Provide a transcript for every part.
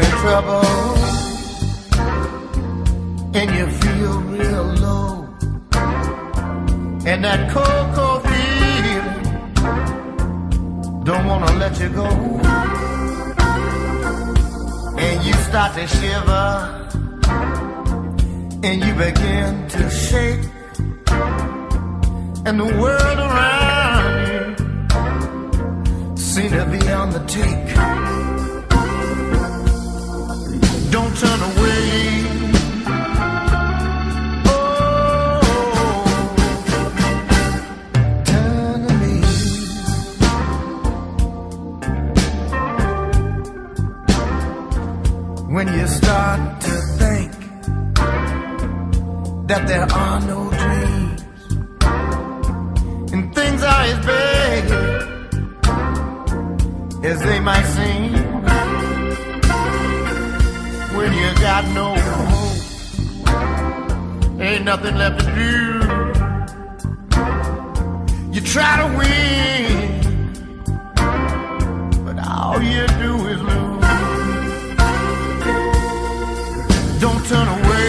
in trouble and you feel real low, and that cold, cold feeling don't wanna let you go, and you start to shiver and you begin to shake, and the world around you seem to be on the take. Don't turn away. Oh, turn to me. When you start to think that there are no dreams and things are as big as they might seem, when you got no hope, ain't nothing left to do. You try to win, but all you do is lose. Don't turn away.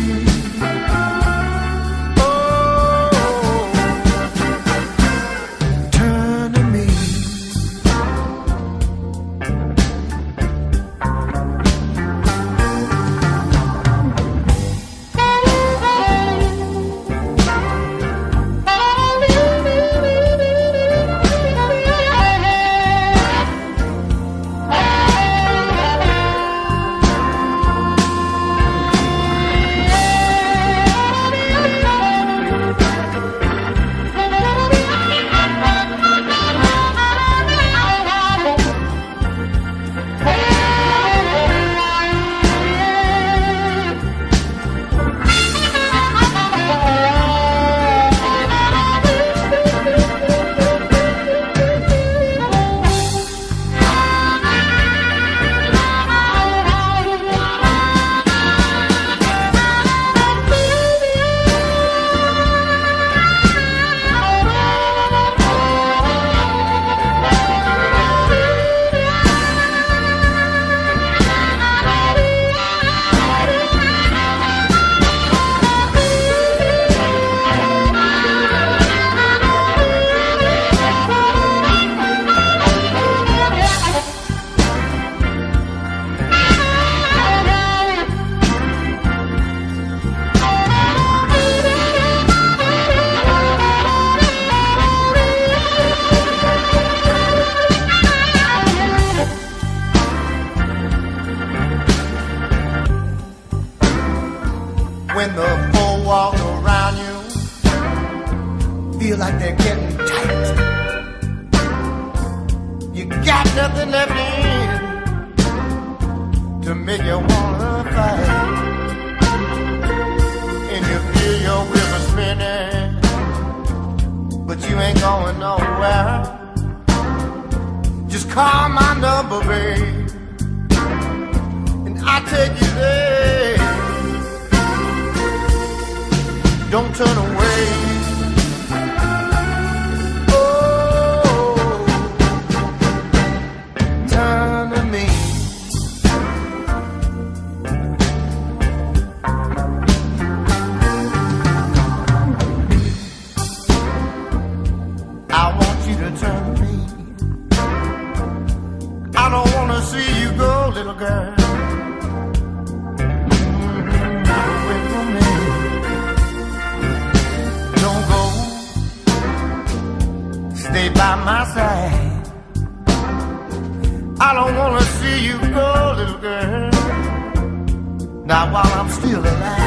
When the four walls around you feel like they're getting tight, you got nothing left in to make you wanna fight, and you feel your wheels spinning, but you ain't going nowhere. Just call my number, babe, and I'll take you there. Don't turn away. Oh, turn to me. I want you to turn to me. I don't want to see you go, little girl. Stay by my side. I don't wanna see you go, little girl, not while I'm still alive.